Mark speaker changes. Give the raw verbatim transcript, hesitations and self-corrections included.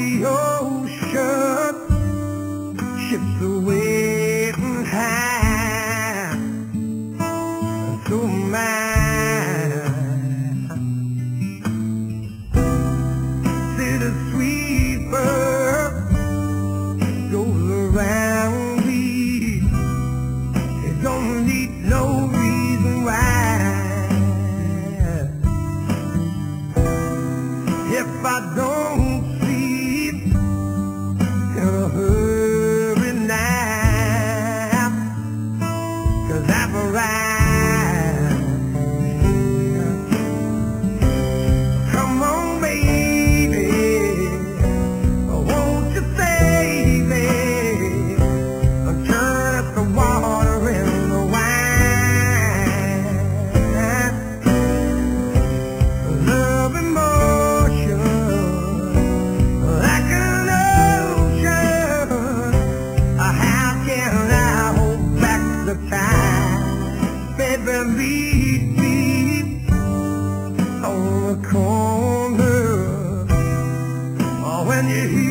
Speaker 1: the ocean, ships are waiting high, and so am I. City sweeper goes around me, it don't need no reason why. If I don't sleep in a hurry now, 'cause I've arrived. Come on, baby, won't you save me? Turn up the water in the wine. Love and more like an ocean. How can I hold back the time? Baby, meet me on the corner when you